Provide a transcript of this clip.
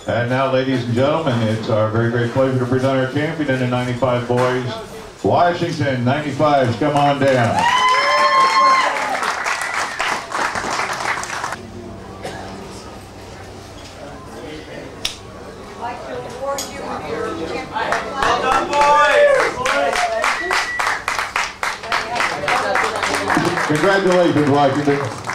And now, ladies and gentlemen, it's our very great pleasure to present our champion in the 95 boys. Washington 95s, come on down. Well done, boys! Congratulations, Washington.